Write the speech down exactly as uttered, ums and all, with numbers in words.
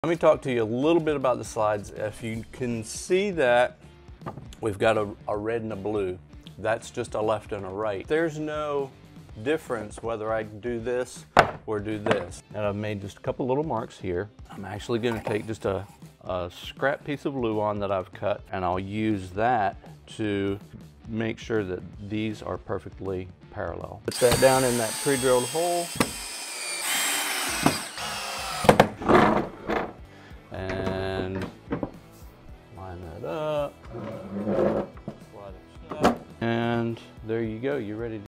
Let me talk to you a little bit about the slides. If you can see that we've got a, a red and a blue, that's just a left and a right. There's no difference whether I do this or do this. And I've made just a couple little marks here. I'm actually going to take just a, a scrap piece of Luan that I've cut, and I'll use that to make sure that these are perfectly parallel. Put that down in that pre-drilled hole. And line that up. Slide it shut. And there you go, you're ready to